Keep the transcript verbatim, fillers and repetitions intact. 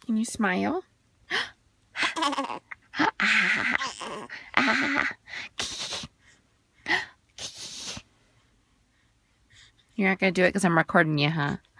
Can you smile? You're not going to do it because I'm recording you, huh?